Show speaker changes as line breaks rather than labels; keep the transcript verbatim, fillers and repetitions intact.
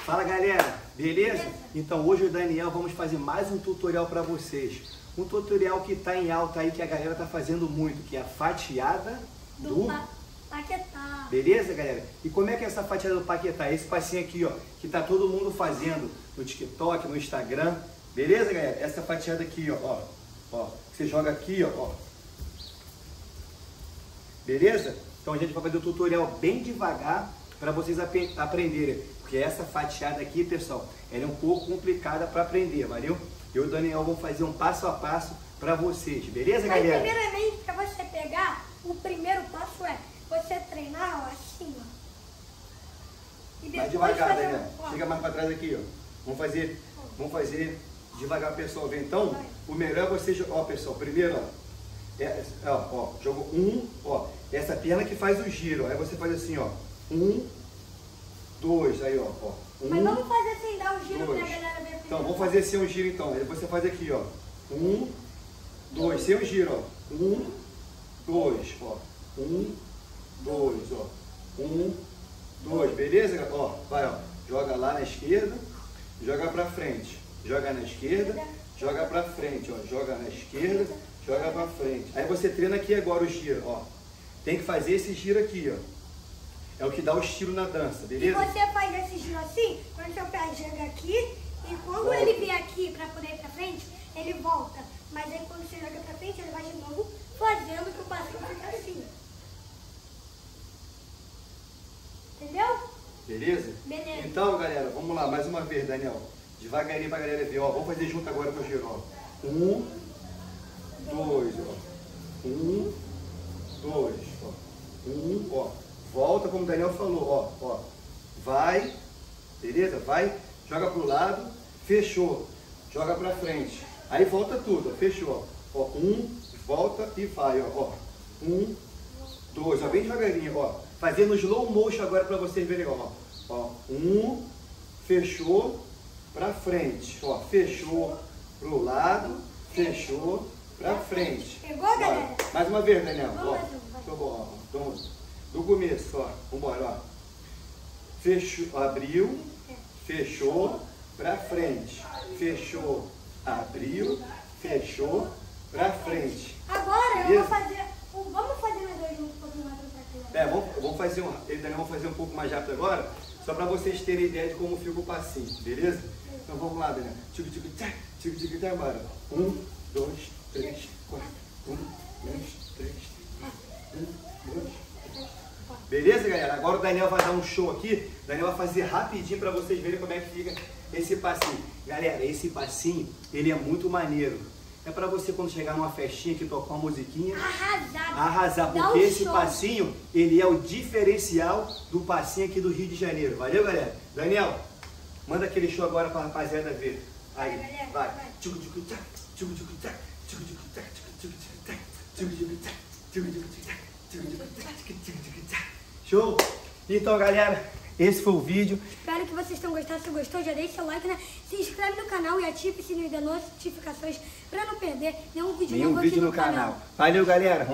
Fala galera, beleza? Então hoje o Daniel vamos fazer mais um tutorial para vocês. Um tutorial que tá em alta aí, que a galera tá fazendo muito, que é a fatiada do, do pa paquetá. Beleza, galera? E como é que é essa fatiada do paquetá? Esse passinho aqui, ó, que tá todo mundo fazendo no TikTok, no Instagram. Beleza, galera? Essa fatiada aqui, ó, ó, ó, você joga aqui, ó, ó. Beleza? Então a gente vai fazer o tutorial bem devagar para vocês ap aprenderem. Porque essa fatiada aqui, pessoal, ela é um pouco complicada para aprender, valeu? Eu e o Daniel vamos fazer um passo a passo para vocês, beleza,
Mas,
galera?
primeiramente, para você pegar, o primeiro passo é você treinar, ó, assim, ó. E
Mais
depois
devagar,
fazer...
Daniel.
Ó.
Chega mais para trás aqui, ó. Vamos fazer, vamos fazer devagar, pessoal. Ver. Então, o melhor é você... Ó, pessoal, primeiro, ó. É, ó, ó, jogou um, ó. Essa perna que faz o giro, ó. Aí você faz assim, ó. Um, dois, aí, ó. ó. Um,
Mas vamos fazer assim, dar um giro
dois.
pra galera ver.
Então, vamos fazer assim um giro, então. Aí você faz aqui, ó. Um, dois. Sem o giro, ó. Um, dois, ó. Um, dois, ó. Um, dois. Beleza? Ó, vai, ó. Joga lá na esquerda, joga pra frente. Joga na esquerda, joga pra frente, ó. Joga na esquerda, joga pra frente. Aí você treina aqui agora o giro, ó. Tem que fazer esse giro aqui, ó. É o que dá o estilo na dança, beleza?
E você faz esse giro assim, quando seu pé chega aqui, e quando
volta.
ele vier aqui pra poder ir pra frente, ele volta. Mas aí quando você joga pra frente, ele vai de novo fazendo que o passinho fica assim. Entendeu?
Beleza?
Beleza.
Então, galera, vamos lá, mais uma vez, Daniel. Devagarinho pra galera ver, ó. Vamos fazer junto agora com o giro, ó. Um, dois, ó. Um, dois, ó. Um, ó. Volta como o Daniel falou, ó, ó. Vai, beleza? Vai, joga pro lado, fechou. Joga pra frente. Aí volta tudo, ó. Fechou, ó. Ó, um, volta e vai, ó. ó. Um, dois, ó. Bem devagarinho, ó. Fazendo slow motion agora pra vocês verem, ó. Ó, um, fechou, pra frente. Ó, fechou pro lado, fechou pra frente.
Pegou, galera?
Mais uma vez, Daniel.
Vamos
Ó,
mais um, vai.
tá bom, ó. Então, do começo, ó. Vambora, ó. Fechou, abriu, fechou, pra frente. Fechou, abriu, fechou, pra frente.
Agora eu
Beleza?
vou fazer. um- Vamos fazer mais dois juntos, um pouquinho mais pra
É, vamos, vamos fazer um, ele Daniel, vamos fazer um pouco mais rápido agora, só pra vocês terem ideia de como fica o passinho, beleza? Então vamos lá, Daniel. Tchic, tchic, tchac, tchic, tchic, tchac, bora. Um, dois, três, quatro. Um, dois, três, quatro. Um, dois, três, quatro. Beleza, galera? Agora o Daniel vai dar um show aqui. O Daniel vai fazer rapidinho pra vocês verem como é que fica esse passinho. Galera, esse passinho, ele é muito maneiro. É pra você quando chegar numa festinha que tocar uma musiquinha,
Arrasar.
arrasar,
Dá
porque
um
esse
show.
passinho, ele é o diferencial do passinho aqui do Rio de Janeiro. Valeu, galera? Daniel, manda aquele show agora pra rapaziada ver. Aí,
Vai, galera,
vai.
vai.
Tchucu, tchucu, tchac, tchucu, tchucu, tchac, tchucu, tchucu, tchac, tchucu, tchucu, tchac, tchucu, tchucu, tchac, tchucu, tchucu, tchac, tchucu, tchucu, tchac, tchucu, tchucu, tchac. Show? Então, galera, esse foi o vídeo.
Espero que vocês tenham gostado. Se gostou, já deixa o like, né? Se inscreve no canal e ative o sininho de notificações pra não perder nenhum vídeo
Nenhum
novo aqui
vídeo no canal. Valeu, galera.